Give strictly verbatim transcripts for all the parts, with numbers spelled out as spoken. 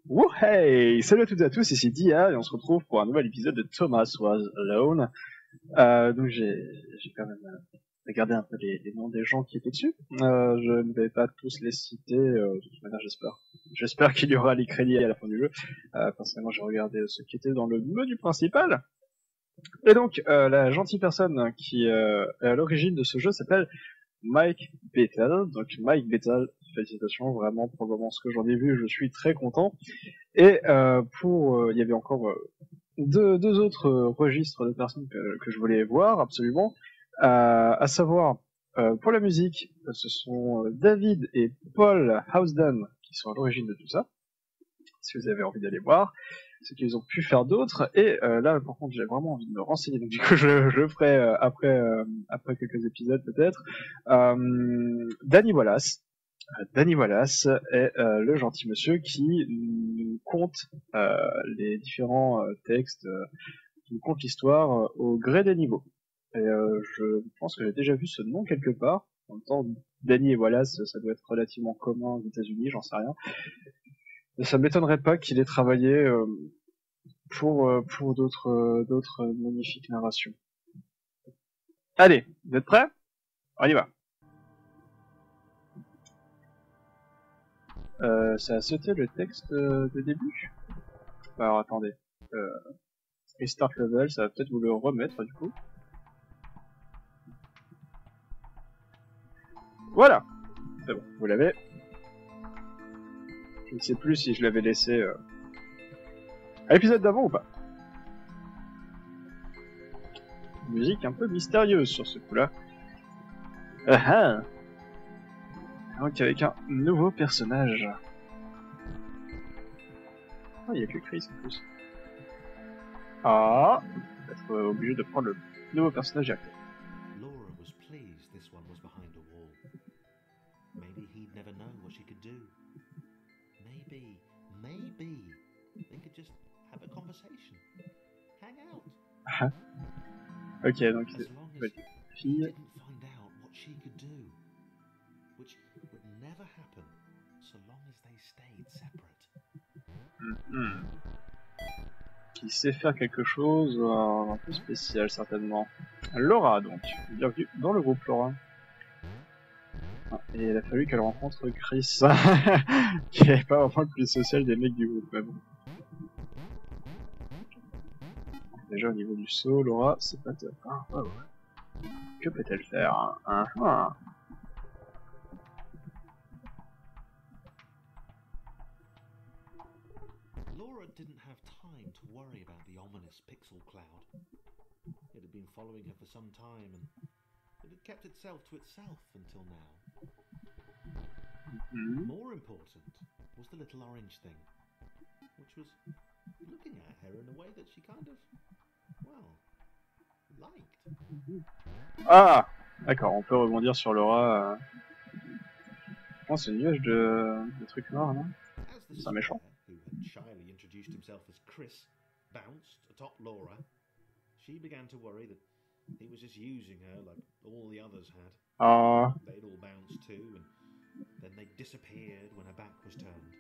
Oh hey, salut à toutes et à tous, ici Dia et on se retrouve pour un nouvel épisode de Thomas Was Alone. Euh, donc j'ai, j'ai quand même euh, regardé un peu les, les noms des gens qui étaient dessus. Euh, je ne vais pas tous les citer, euh, de toute manière j'espère. J'espère qu'il y aura les crédits à la fin du jeu. Euh, personnellement j'ai regardé ceux qui étaient dans le menu principal. Et donc euh, la gentille personne qui euh, est à l'origine de ce jeu s'appelle Mike Bethel. Donc Mike Bethel, félicitations, vraiment pour le moment ce que j'en ai vu, je suis très content. Et euh, pour, euh, il y avait encore euh, deux, deux autres euh, registres de personnes que, que je voulais voir absolument, euh, à savoir euh, pour la musique, ce sont David et Paul Housden qui sont à l'origine de tout ça. Si vous avez envie d'aller voir ce qu'ils ont pu faire d'autres. Et euh, là, par contre, j'ai vraiment envie de me renseigner. Donc du coup, je, je le ferai euh, après, euh, après quelques épisodes peut-être. Euh, Danny Wallace. Danny Wallace est euh, le gentil monsieur qui nous conte euh, les différents euh, textes, euh, qui nous conte l'histoire euh, au gré des niveaux. Et euh, je pense que j'ai déjà vu ce nom quelque part. En même temps, Danny et Wallace, ça doit être relativement commun aux États-Unis, j'en sais rien. Et ça m'étonnerait pas qu'il ait travaillé euh, pour euh, pour d'autres euh, d'autres magnifiques narrations. Allez, vous êtes prêts ? On y va. Euh, ça a sauté le texte euh, de début ? Alors attendez. Euh, Restart level, ça va peut-être vous le remettre du coup. Voilà. C'est bon, vous l'avez. Je ne sais plus si je l'avais laissé euh... à l'épisode d'avant ou pas. Musique un peu mystérieuse sur ce coup-là. Ah ah. Donc avec un nouveau personnage. Ah, il y a que Chris en plus. Ah, on va être obligé de prendre le nouveau personnage direct. Laura was pleased this one was behind a wall. Maybe he'd never know what she could do. Maybe, maybe they could just have a conversation. Hang out. Ok, donc As c'est long une as he fille. didn't find out what she could do. Which would never happen so long as they stayed separate. Mm-hmm. Qui sait faire quelque chose euh, un peu spécial certainement. Laura donc, bienvenue dans le groupe Laura. Ah, et il a fallu qu'elle rencontre Chris, qui n'est pas vraiment le plus social des mecs du groupe, mais bon. Déjà au niveau du saut, Laura, c'est pas top. Ah, ouais, ouais. Que peut-elle faire hein ah, ah. Laura didn't have time to worry about the ominous pixel cloud. It had been following her for some time, and it had kept itself to itself until now. Mm-hmm. More important was the little orange thing, which was looking at her in a way that she kind of, well, liked. Ah, d'accord, on peut rebondir sur Laura. Euh... Oh, c'est un nuage de, de trucs noirs, non? C'est un méchant. Who had shyly introduced himself as Chris bounced atop Laura, she began to worry that he was just using her like all the others had. Ah. They'd all bounced too, and then they disappeared when her back was turned.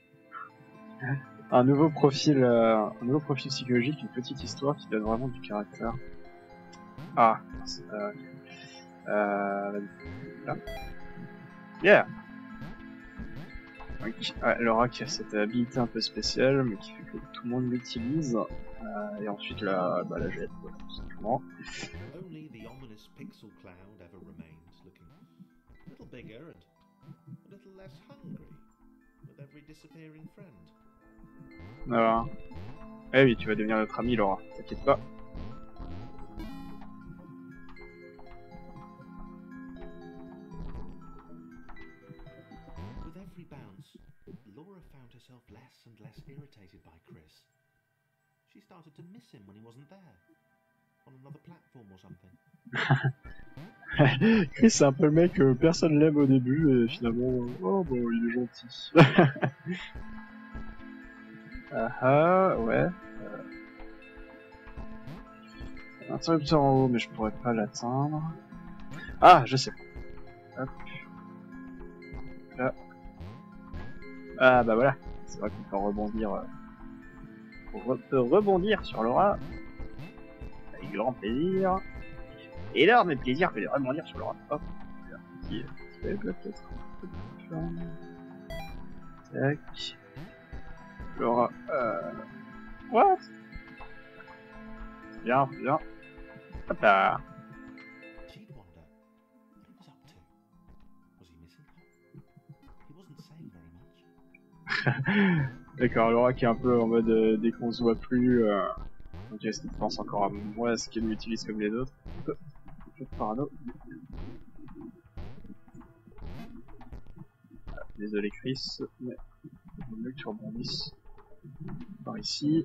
Un nouveau profil, euh, un nouveau profil psychologique, une petite histoire qui donne vraiment du caractère. Ah, c'est euh, euh, là. Yeah. Donc, ouais, Laura qui a cette habilité un peu spéciale, mais qui fait que tout le monde l'utilise. Euh, et ensuite la, bah, la jette, voilà, tout simplement. Only the ominous pixel cloud ever remained, looking a little bigger and a little less hungry with every disappearing friend. Voilà. Eh oui, tu vas devenir notre ami, Laura. T'inquiète pas. With every bounce, Laura found herself less and less irritated by Chris. She started to miss him when he wasn't there, on another platform or something. Chris, c'est un peu le mec, euh, personne l'aime au début, et finalement, oh bon, il est gentil. Ah ah, ouais. Euh... Interrupteur en haut, mais je pourrais pas l'atteindre. Ah, je sais. Hop. Là. Ah bah voilà. C'est vrai qu'on peut rebondir. Euh, on re peut rebondir sur Laura. Avec grand plaisir. Et là, mes plaisirs que de rebondir sur Laura. Hop. Un petit truc là peut-être. Tac. Laura. Euh. What? Bien, bien. Hop là. She'd wonder what he was up to. Was he missing her? He wasn't saying very much. D'accord, Laura qui est un peu en mode euh, dès qu'on se voit plus, euh, donc elle pense encore à moi, ce qu'elle m'utilise comme les autres. Un peu parano. Ah, désolé Chris, mais il vaut mieux que tu rebondisses par ici.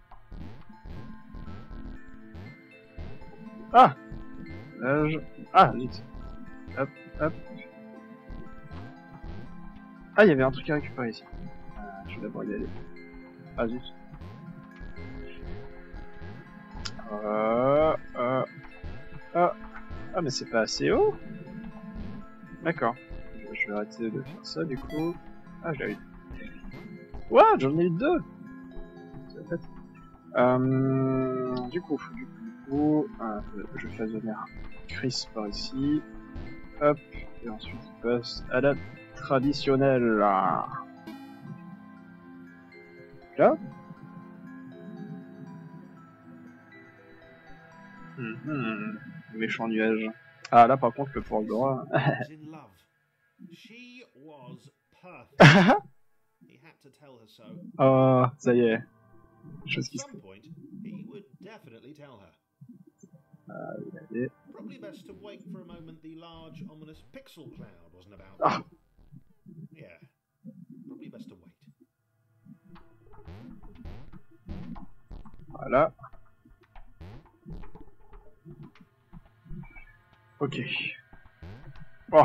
Ah, là, je... Ah, vite. Hop, hop. Ah, il y avait un truc à récupérer ici. Ah, je vais d'abord y aller. Ah, zut. Euh, euh, ah, ah, mais c'est pas assez haut. D'accord. Je, je vais arrêter de faire ça du coup. Ah, je l'ai eu. Ouah, j'en ai eu deux. C'est fait. Euh, du coup, du coup, du coup euh, je fais venir Chris par ici. Hop, et ensuite il passe à la traditionnelle. Là. Là. Mmh, méchant nuage. Ah là par contre le pauvre Laura. Oh, ça y est. Chose qui se fait. Ah, il est. Probably best to wait for a moment the large ominous pixel cloud wasn't about. Ah. Yeah. Probably best to wait. Voilà. Ok. Oh.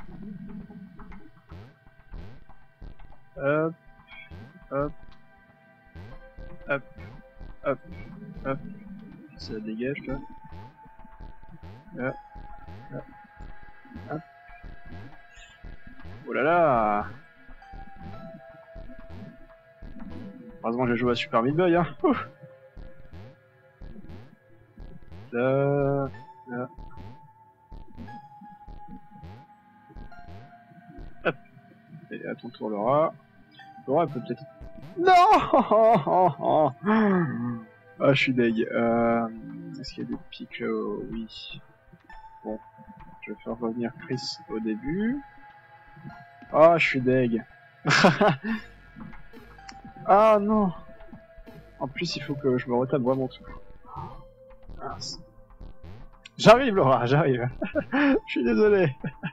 Hop. Hop. Hop. Hop. Hop. Ça dégage là. Là. Là. Hop. Oh là là. Heureusement j'ai joué à Super Meat Boy hein. Ouf. Là. Là. Hop. Et à ton tour Laura. Laura elle peut peut-être... Non. Ah je suis deg. Euh... Est-ce qu'il y a des pics là? Oui. Bon. Je vais faire revenir Chris au début. Ah je suis deg. Ah non. En plus il faut que je me retape vraiment tout. Mince. J'arrive Laura, j'arrive. Je suis désolé.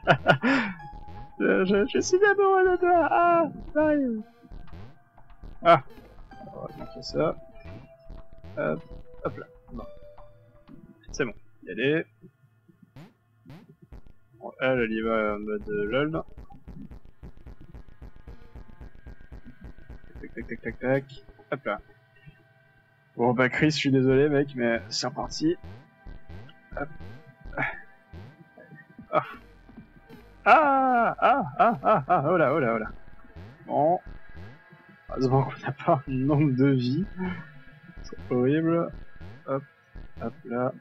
je, je, je suis amoureux de toi. Ah, j'arrive. Ah. On va montrer ça. Hop, hop là. Bon. C'est bon. Y aller. Bon, elle, elle y va en mode lol. Tac tac tac tac tac. Hop là. Bon bah Chris, je suis désolé mec, mais c'est reparti. Hop. Ah. Ah ah ah ah ah oh là oh là oh là. Bon. Heureusement qu'on n'a pas un nombre de vies. C'est horrible. Hop. Hop là.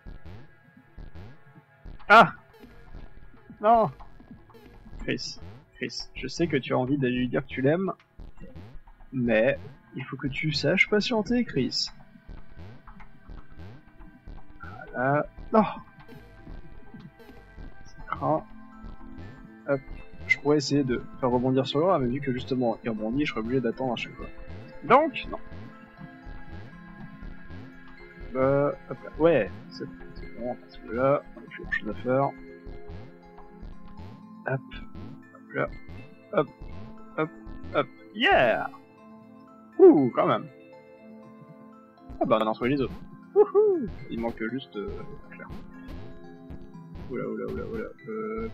Ah. Non. Chris. Chris, je sais que tu as envie d'aller lui dire que tu l'aimes. Mais il faut que tu saches patienter, Chris. Voilà. Non. C'est craint. Hop. Je pourrais essayer de faire rebondir sur Laura, mais vu que justement il rebondit, je serais obligé d'attendre à chaque fois. Donc, non. Bah, hop là. Ouais, c'est bon, parce que là, on a plus grand chose à faire. Hop. Hop là. Hop. Hop. Hop. Yeah! Ouh, quand même. Ah bah on a trouvé les autres. Wouhou! Il manque juste euh, Claire. Oula oula oula oula. Euh...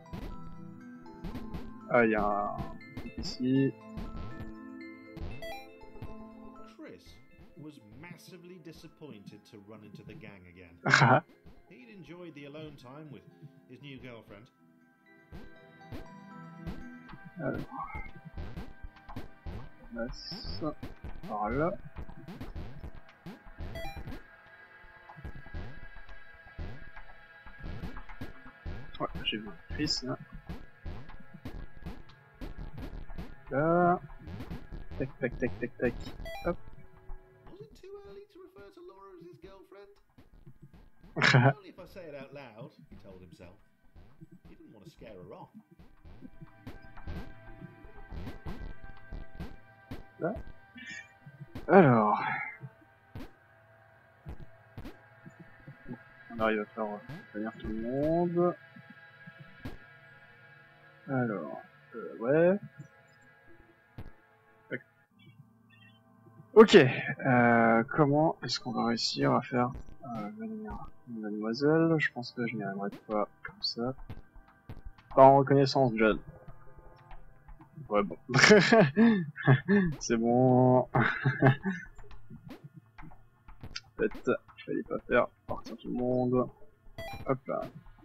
Ah il y a un truc ici. Chris was massively disappointed to run into the gang again. He'd enjoyed the alone time with his new girlfriend. Alors. Thomas. Par là. Ouais, j'ai vu Chris là. Là. Tac, tac, tac, tac, tac. Hop. Was it too early to refer to Laura as his girlfriend? Only if I say it out loud, he told himself. He didn't want to scare her off. Là. Alors. On arrive à faire venir tout le monde. Alors. Euh, ouais. Ok, euh, comment est-ce qu'on va réussir à faire euh, venir une mademoiselle? Je pense que je n'y arriverai pas comme ça. Pas en reconnaissance, John. Ouais, bon. C'est bon. En fait, il fallait pas faire partir tout le monde. Hop là.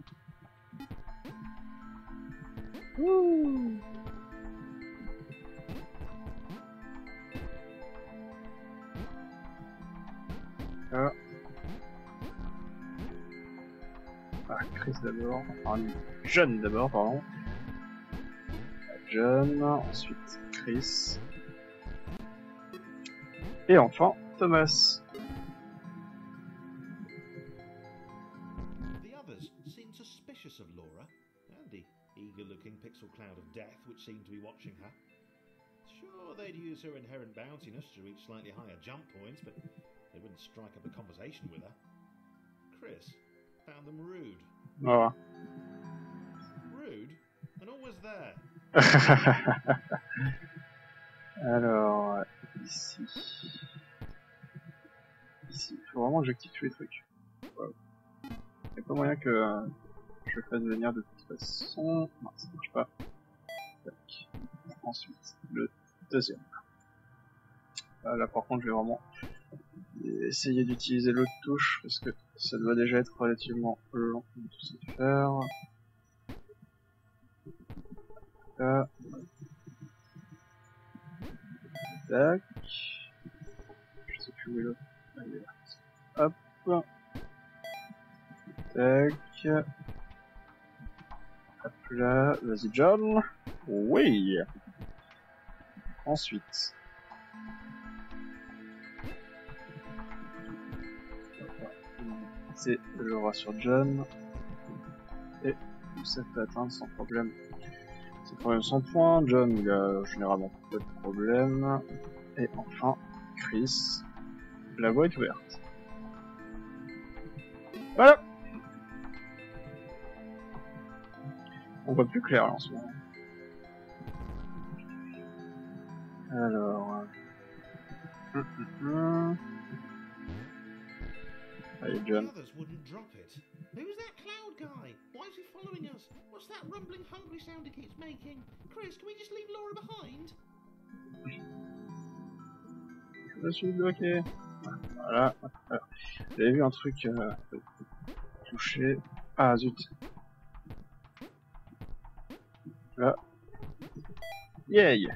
Ouh. Ah. Ah, Chris d'abord, enfin John d'abord, pardon. John, ensuite Chris. Et enfin Thomas. The others seemed suspicious of Laura and the eager-looking pixel cloud of death which seemed to be watching her. Sure, they'd use her inherent bounciness to reach slightly higher jump points, but they wouldn't strike up a conversation with her. Chris found them rude. Oh. Rude? And always there. Alors, ici. Ici, il faut vraiment que j'active tous les trucs. Wow. Il n'y a pas moyen que euh, je le fasse venir de toute façon. Non, ça marche pas. Tac. Ensuite, le deuxième. Ah, là, par contre, je vais vraiment essayer d'utiliser l'autre touche parce que ça doit déjà être relativement long de tout se faire. Là. Tac. Je sais plus où est l'autre. Hop. Tac. Hop là. Vas-y, John. Oui. Ensuite. C'est Laura sur John. Et ça peut atteindre sans problème. C'est problème sans point. John, il a généralement pas de problème. Et enfin, Chris. La voie est ouverte. Voilà. On voit plus clair là en ce moment. Alors... Hum, hum, hum. Allez, John. The others wouldn't drop it. Who's that cloud guy? Why is he following us? What's that rumbling hungry sound he keeps making? Chris, can we just leave Laura behind? Je suis bloqué. Voilà. Alors, j'avais vu un truc euh, touché. Ah zut. Là. Yay.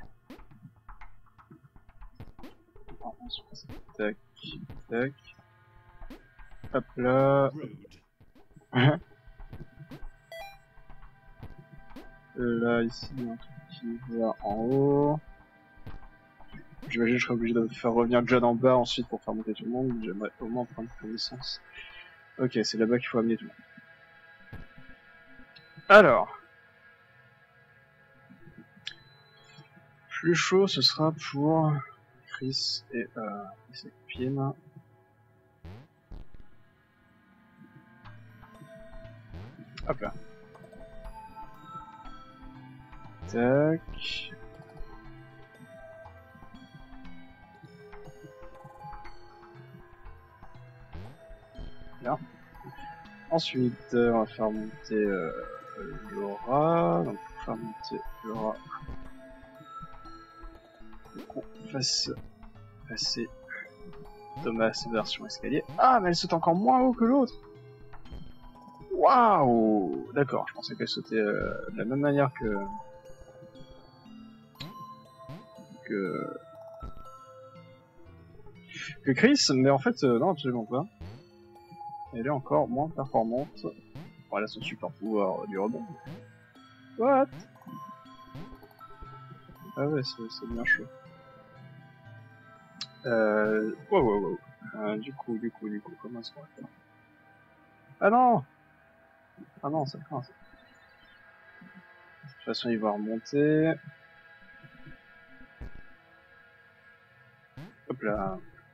Ensuite, tac, tac. Hop là. Là, ici, un truc qui va en haut. J'imagine que je serais obligé de faire revenir John en bas ensuite pour faire monter tout le monde. J'aimerais au moins prendre connaissance. Ok, c'est là-bas qu'il faut amener tout le monde. Alors. Plus chaud, ce sera pour Chris et, euh, et sa copine. Hop là. Tac. Bien. Ensuite, euh, on va faire monter euh, Laura. Donc, pour faire monter Laura, on fasse passer Thomas version escalier. Ah, mais elle saute encore moins haut que l'autre. Waouh! D'accord, je pensais qu'elle sautait euh, de la même manière que... que... que Chris, mais en fait, euh, non, absolument pas. Elle est encore moins performante. Voilà son super pouvoir du rebond. What? Ah ouais, c'est bien chaud. Euh... Wow, wow, wow. Euh, du coup, du coup, du coup, comment est-ce qu'on va faire? Ah non! Ah non, ça craint. De toute façon, il va remonter. Hop là.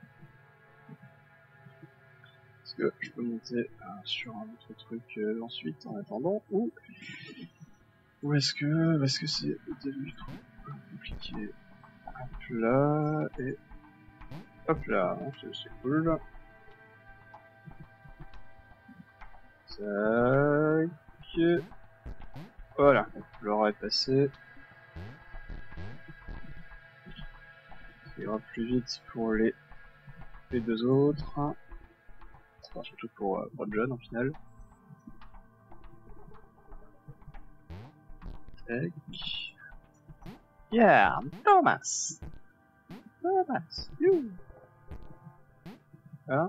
Est-ce que je peux monter euh, sur un autre truc euh, ensuite en attendant? Ou ou est-ce que est-ce que c'est au début trop compliqué? Hop là et hop là, c'est cool. Tac. Voilà, l'or est passé. Ça ira plus vite pour les, les deux autres. Enfin, surtout pour, euh, pour John en final. Tac. Yeah, Thomas! Thomas! You! Voilà.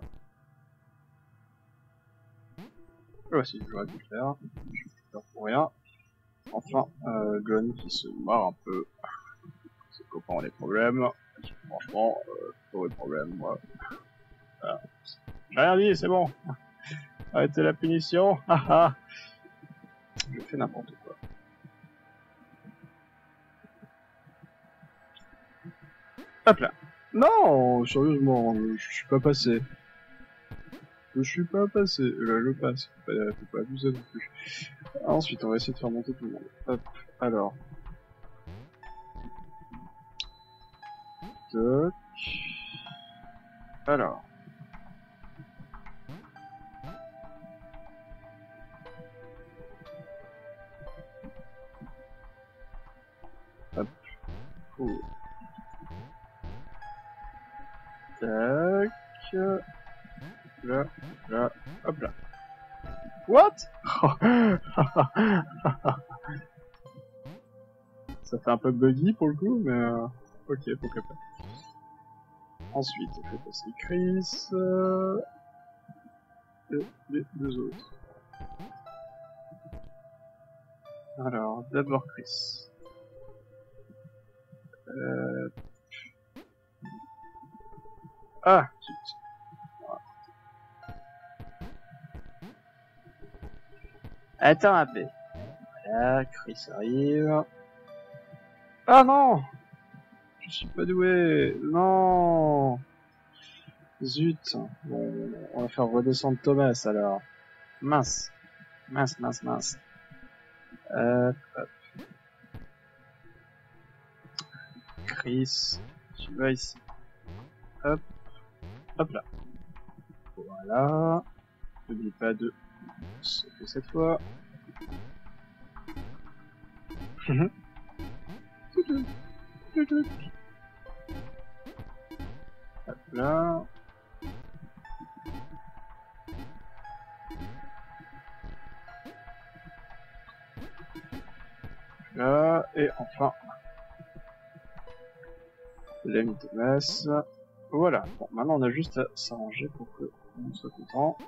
Oh si, j'aurais pu le faire. Je vais faire pour rien. Enfin, euh, John qui se marre un peu. Ses copains ont des problèmes. Franchement, euh, pas de problème, moi. Voilà. J'ai rien dit, c'est bon. Arrêtez la punition. Haha. Je fais n'importe quoi. Hop là. Non, sérieusement, je suis pas passé. Je suis pas passé. Là, je passe. Faut pas, faut pas abuser non plus. Ensuite, on va essayer de faire monter tout le monde. Hop. Alors. Toc. Alors. Hop. Cool. Tac. Là, là, hop là. What? Ça fait un peu buggy pour le coup, mais euh, ok, pourquoi pas. Ensuite, on fait passer Chris euh, et les deux autres. Alors, d'abord Chris. Euh... Ah, zut. Attends un peu. Voilà, Chris arrive. Ah non! Je suis pas doué. Non! Zut. Bon, on va faire redescendre Thomas alors. Mince. Mince, mince, mince. Hop, hop. Chris, tu vas ici. Hop. Hop là. Voilà. N'oublie pas de sauter cette fois. Hop là. Là. Et enfin. L'ami Thomas. Voilà. Bon, maintenant on a juste à s'arranger pour que on soit content.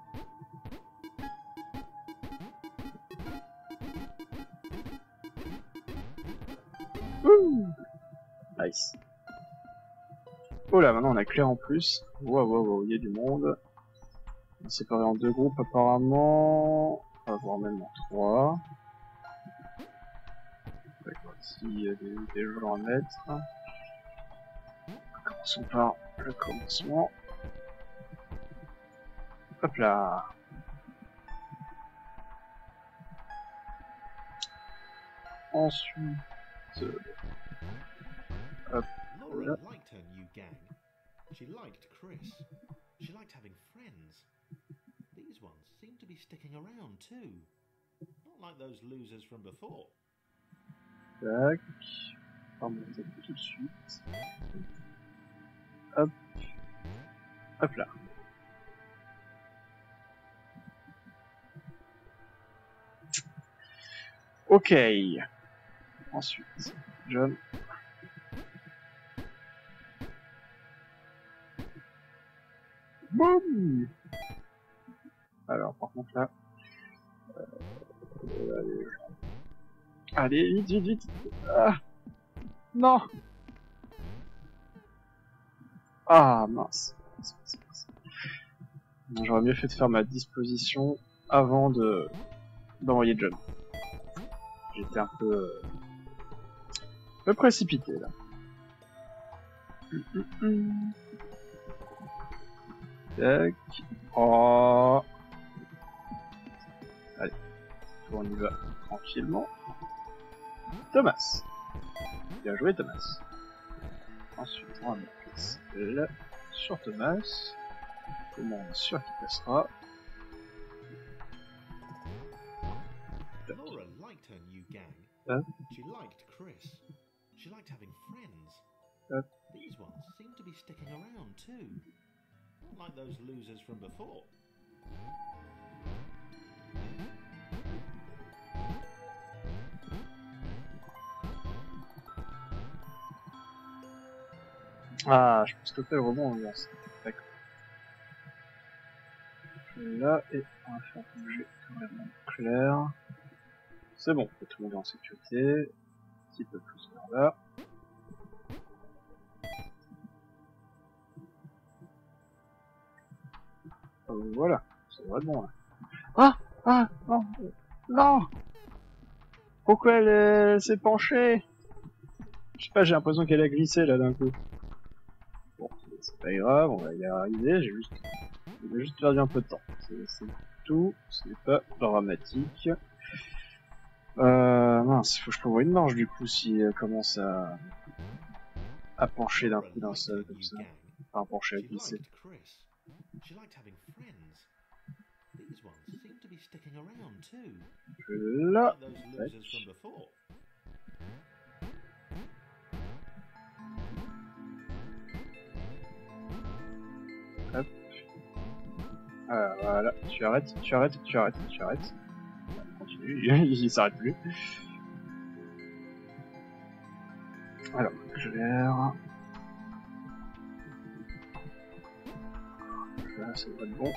Ouh, nice. Oh là, maintenant on a Claire en plus. Waouh, waouh, waouh, il y a du monde. On est séparé en deux groupes apparemment. On va voir même en trois. D'accord, ici il y a des, des gens à mettre. Commençons par le commencement. Hop là. Ensuite. Hop. Laura liked her new gang. She liked Chris. She liked having friends. These ones seem to be sticking around too. Not like those losers from before. Tac. On va monter tout de suite. Hop. Hop là. Ok. Ensuite, John. Boum. Alors, par contre là... Euh, allez, allez, vite, vite, vite. Ah. Non. Ah, mince. J'aurais mieux fait de faire ma disposition avant de d'envoyer John. J'étais un peu... Euh, un peu précipité, là. Hum, hum, hum. Tac. Oh. Allez. On y va tranquillement. Thomas. Bien joué, Thomas. Ensuite, on va mettre là sur Thomas. Comment on est sûr qu'il passera. Laura liked her new gang. Huh? She liked Chris. She liked having friends. Huh? These ones seem to be sticking around too. Not like those losers from before. Ah, je peux stopper le rebond en faisant ça. D'accord. Là, et on va faire bouger vraiment clair. C'est bon, tout le monde est en sécurité. Un petit peu plus vers là. Euh, voilà, ça devrait être bon là. Ah Ah Non Non Pourquoi elle, elle s'est penchée? Je sais pas, j'ai l'impression qu'elle a glissé là d'un coup. Bon, c'est pas grave, on va y arriver, j'ai juste, j'ai juste perdu un peu de temps. C'est tout, ce n'est pas dramatique. Euh, mince, faut que je prévoie une marge du coup si elle commence à, à pencher d'un coup d'un seul comme ça. Enfin, à pencher, à glisser. Là. Hop. Ah, voilà, tu arrêtes, tu arrêtes, tu arrêtes, tu arrêtes. Continue, il s'arrête plus. Alors, clair. Là, ça devrait être bon.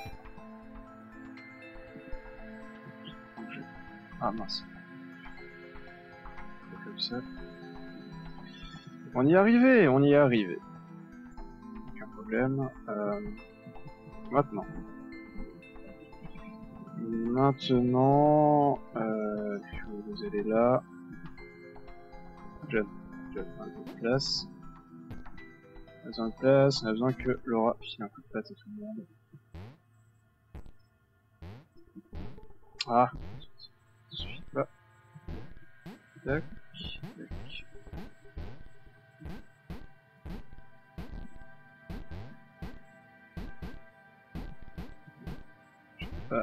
Ah mince. Comme ça. On y est arrivé, on y est arrivé. Aucun problème. Euh... Maintenant. Maintenant, euh, je vais vous aider là. John, John, on a besoin de place. On a besoin de place, on a besoin que Laura file un coup de patte à tout le monde. Ah, ça suffit pas. Tac, tac. Je sais pas.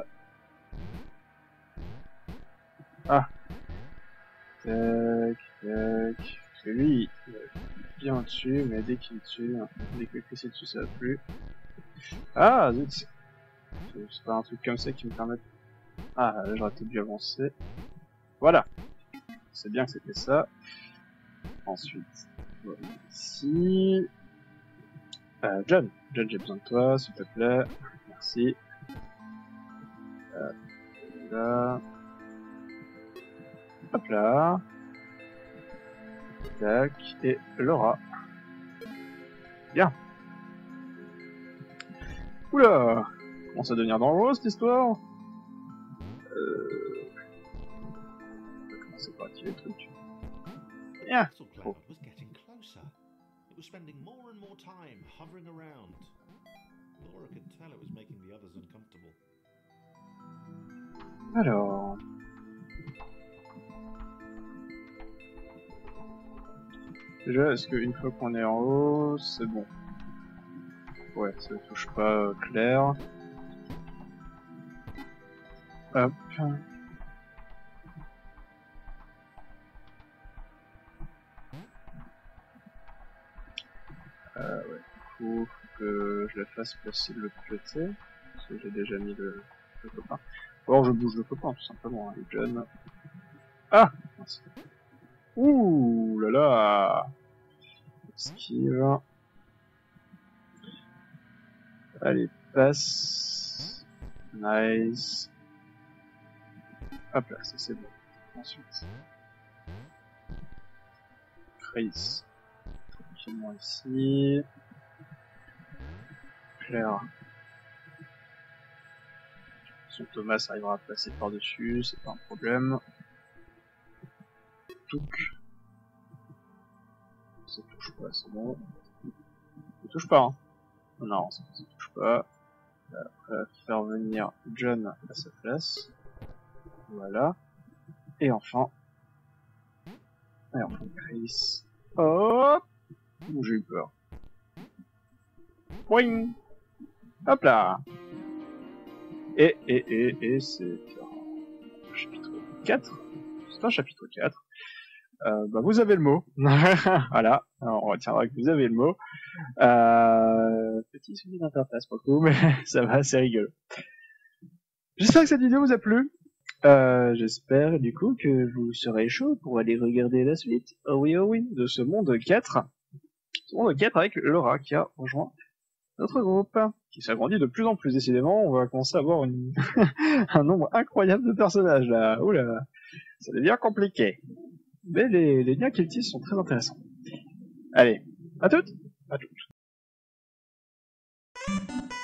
Ah. Tac, tac. Parce que lui, il est bien dessus, mais dès qu'il est dessus, dès qu'il est dessus, ça va plus. Ah, zut. C'est pas un truc comme ça qui me permet... Ah, là j'aurais peut-être dû avancer. Voilà. C'est bien que c'était ça. Ensuite, voilà, ici. Euh, John. John, j'ai besoin de toi, s'il te plaît. Merci. Euh, là. Hop là. Tac. Et Laura. Bien. Oula! Commence à devenir dangereux cette histoire. Euh... On va commencer par activer le truc. Bien. Oh. Was spending more and more time hovering around. Laura could tell it was making the others uncomfortable. Alors... Déjà, est-ce qu'une fois qu'on est en haut, c'est bon? Ouais, ça ne touche pas euh, clair. Hop. Euh, ouais, du coup, faut que je la fasse passer de l'autre côté, parce que j'ai déjà mis le, le copain. Ou alors je bouge le copain, tout simplement, hein, les jeunes. Ah! Mince. Ouh là là! Esquive. Allez, passe. Nice. Hop là, ça c'est bon. Ensuite. Chris. Tranquillement ici. Claire. Son Thomas arrivera à passer par-dessus, c'est pas un problème. Touk. Ça touche pas, c'est bon. Ça touche pas, hein. Non, ça, ça touche pas. Après, faire venir John à sa place. Voilà. Et enfin. Et enfin, Chris. Hop! Ouh, j'ai eu peur. Boing! Hop là! Et, et, et, et, c'est un chapitre quatre. C'est un chapitre quatre. Euh, bah, vous avez le mot. Voilà. Alors, on retiendra que vous avez le mot. Euh, petit souci d'interface pour le coup, mais ça va, c'est rigolo. J'espère que cette vidéo vous a plu. Euh, j'espère du coup que vous serez chaud pour aller regarder la suite. Oh oui, oh oui, de ce monde quatre. Ce monde quatre avec Laura qui a rejoint notre groupe, qui s'agrandit de plus en plus. Décidément, on va commencer à avoir une... un nombre incroyable de personnages là. Oula, ça devient compliqué. Mais les, les liens qu'ils tissent sont très intéressants. Allez, à toutes, à toutes.